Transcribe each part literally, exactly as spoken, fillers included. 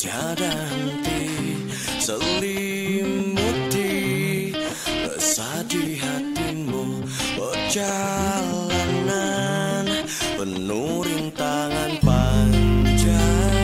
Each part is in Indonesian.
tiada henti, selimuti resah di hatimu. Perjalanan penuh rintangan panjang.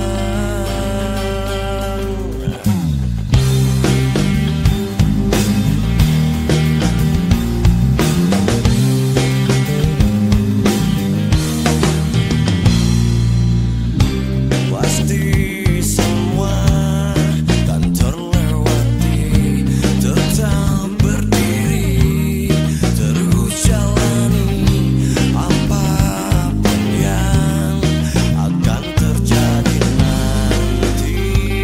Pasti semua kan terlewati, tetap berdiri, terus jalani apapun yang akan terjadi nanti.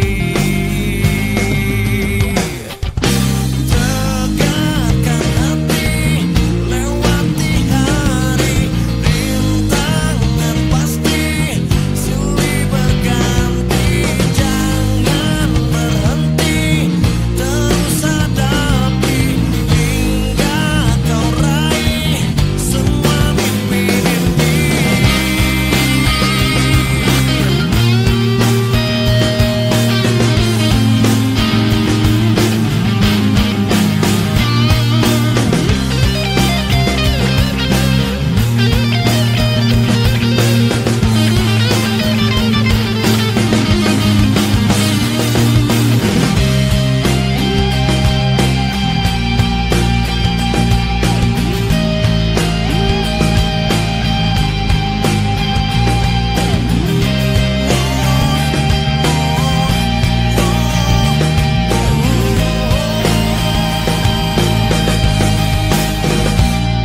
Tegakkan hati, lewati hari, rintangan pasti silih berganti. Jangan berhenti, terus hadapi hingga kau raih semua mimpi-mimpi.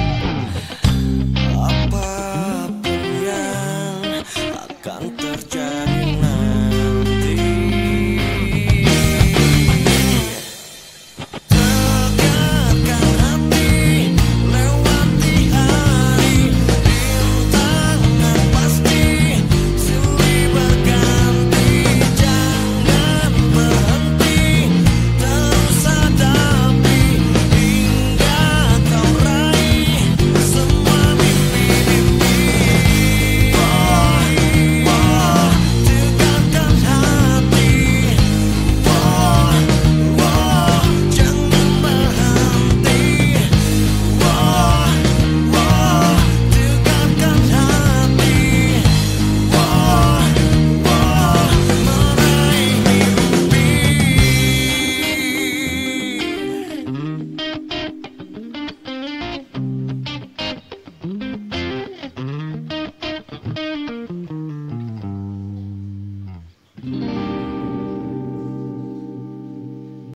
Apapun yang akan terjadi